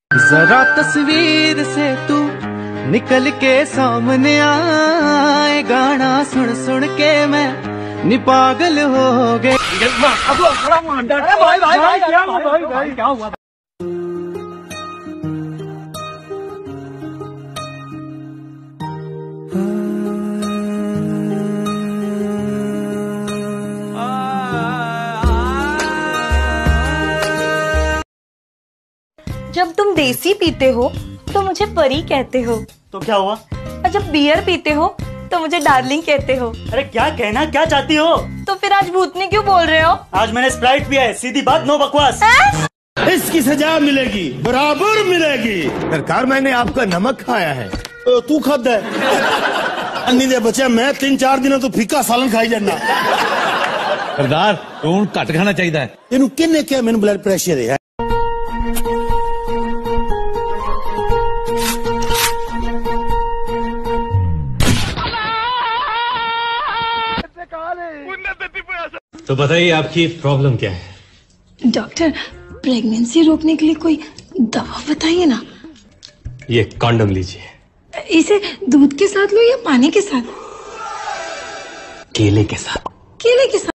जरा तस्वीर से तू निकल के सामने आए, गाना सुन सुन के मैं नी पागल हो गए। क्या हुआ? जब तुम देसी पीते हो तो मुझे परी कहते हो, तो क्या हुआ? और जब बियर पीते हो तो मुझे डार्लिंग कहते हो। अरे क्या कहना क्या चाहती हो? तो फिर आज भूतनी क्यों बोल रहे हो? आज मैंने स्प्राइट पिया है, सीधी बात, नो बकवास। इसकी सजा मिलेगी, बराबर मिलेगी। सरकार मैंने आपका नमक खाया है। तो तू खाद है अन्नी दे बच्चे, मैं 3-4 दिनों तो फीका सालन खाई जाना। सरदार तू घट खाना चाहिए। तेन किन्ने क्या मैंने ब्लड प्रेशर है? तो बताइए आपकी प्रॉब्लम क्या है? डॉक्टर, प्रेगनेंसी रोकने के लिए कोई दवा बताइए ना। ये कॉन्डम लीजिए। इसे दूध के साथ लो या पानी के साथ? केले के साथ। केले के साथ?